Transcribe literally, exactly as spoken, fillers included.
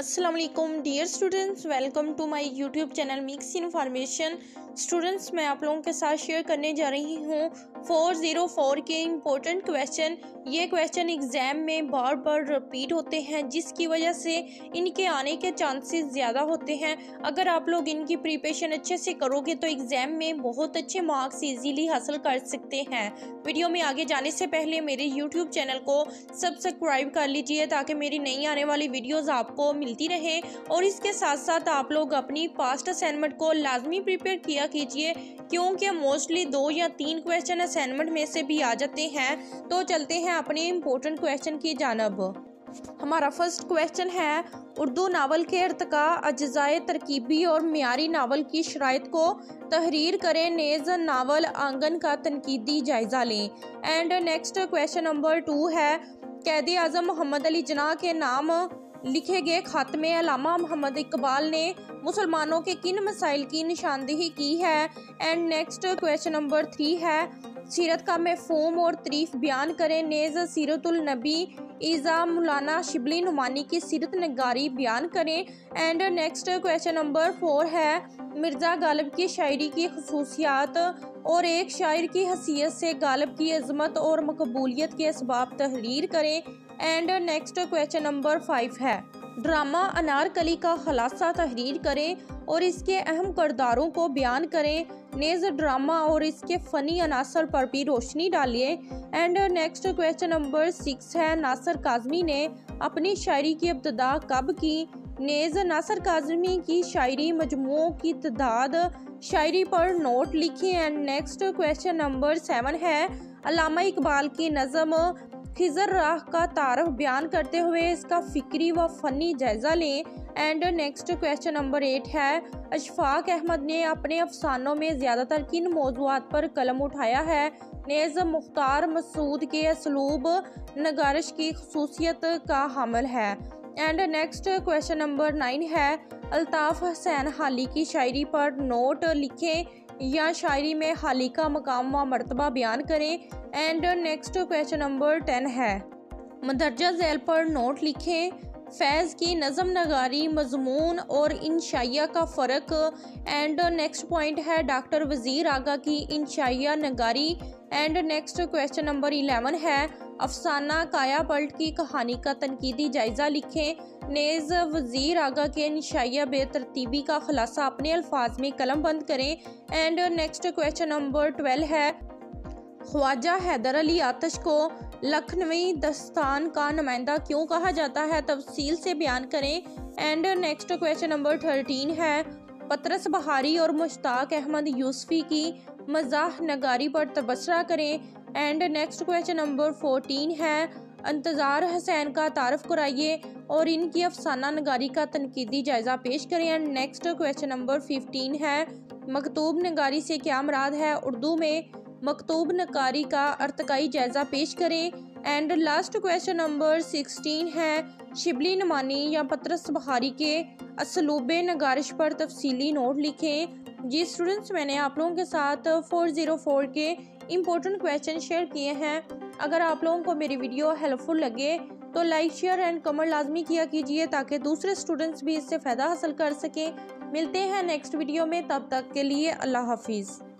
अस्सलाम वालेकुम dear students, welcome to my YouTube channel mix information. Students, मैं आप लोगों के साथ शेयर करने जा रही हूँ फोर ज़ीरो फोर के इम्पोर्टेंट क्वेश्चन। ये क्वेश्चन एग्ज़ाम में बार बार रिपीट होते हैं, जिसकी वजह से इनके आने के चांसेस ज़्यादा होते हैं। अगर आप लोग इनकी प्रिपरेशन अच्छे से करोगे तो एग्ज़ाम में बहुत अच्छे मार्क्स इजीली हासिल कर सकते हैं। वीडियो में आगे जाने से पहले मेरे यूट्यूब चैनल को सब्सक्राइब कर लीजिए ताकि मेरी नई आने वाली वीडियोज़ आपको मिलती रहे। और इसके साथ साथ आप लोग अपनी पास्ट असाइनमेंट को लाजमी प्रिपेयर किया कीजिए, क्योंकि मोस्टली दो या तीन क्वेश्चन असाइनमेंट में से भी आ जाते हैं। तो चलते हैं अपने इम्पोर्टेंट क्वेश्चन की जानब। हमारा फर्स्ट क्वेश्चन है, उर्दू नावल के अर्तका अज्जाए तरकीबी और मियारी नावल की शराइत को तहरीर करें, नेज़ नावल आंगन का तनकीदी जायज़ा लें। And next question number two है, कैदी आज़म मोहम्मद अली जिन्ना के नाम लिखे गए खत में अल्लामा मोहम्मद इकबाल ने मुसलमानों के किन मसाइल की निशानदेही की है। And next question number three है, सीरत का मफ़हूम और तारीफ बयान करें, नेज़ सीरतुल नबी ईज़ा मौलाना शिबली नुमानी की सीरत नगारी बयान करें। And next question number four है, मिर्ज़ा गालिब की शायरी की खसूसियात और एक शायर की हैसियत से गालिब की अज़मत और मकबूलियत के असबाब तहरीर करें। And next question number five है, ड्रामा अनारकली का खलासा तहरीर करें और इसके अहम किरदारों को बयान करें, नेज़ ड्रामा और इसके फ़नी अनासर पर भी रोशनी डालिए। And next question number six है, नासिर काज़मी ने अपनी शायरी की इब्तिदा कब की, नेज़ नासिर काज़मी की शायरी मजमूओं की तादाद शायरी पर नोट लिखें। And next question number seven है, अल्लामा इकबाल की नज़म खिज़र राह का तारफ बयान करते हुए इसका फ़िक्री व फ़नी जायज़ा लें। And next question number eight है, अशफाक अहमद ने अपने अफसानों में ज़्यादातर किन मौज़ूआत पर कलम उठाया है, नेज़ मुख्तार मसूद के असलूब नगारिश की खसूसियत का हामिल है। And next question number nine है, अल्ताफ़ हुसैन हाली की शायरी पर नोट लिखें या शायरी में हाली का मकाम व मर्तबा बयान करें। And next question number ten है, मंदरजा झैल पर नोट लिखें, फैज़ की नज़म नगारी मजमून और इंशाइया का फ़र्क। एंड नेक्स्ट पॉइंट है, डॉक्टर वज़ीर आगा की इंशाइया नगारी। And next question number eleven है, अफसाना काया पलट की कहानी का तनकीदी जायज़ा लिखें, नेज़ वज़ीर आगा के इंशाइया बेतरतीबी का खुलासा अपने अल्फाज में कलम बंद करें। And next question number twelve है, ख्वाजा हैदर अली आतिश को लखनवी दस्तान का नुमाइंदा क्यों कहा जाता है, तफसील से बयान करें। And next question number thirteen है, पतरस बहारी और मुश्ताक अहमद यूसुफी की मज़ाह नगारी पर तबसरा करें। And next question number fourteen है, इंतज़ार हुसैन का तारफ़ कराइए और इनकी अफसाना नगारी का तनकीदी जायज़ा पेश करें। And next question number fifteen है, मकतूब नगारी से क्या मुराद है, उर्दू में मकतूब नगारी का अर्तकाई जायज़ा पेश करें। And last question number sixteen है, शिबली नुमानी या पतरस बहारी के असलूब नगारिश पर तफसीली नोट लिखें। जी स्टूडेंट्स, मैंने आप लोगों के साथ फोर ज़ीरो फोर के इम्पोर्टेंट क्वेश्चन शेयर किए हैं। अगर आप लोगों को मेरी वीडियो हेल्पफुल लगे तो लाइक शेयर एंड कमेंट लाजमी किया कीजिए ताकि दूसरे स्टूडेंट्स भी इससे फ़ायदा हासिल कर सकें। मिलते हैं नेक्स्ट वीडियो में, तब तक के लिए अल्लाह हाफिज़।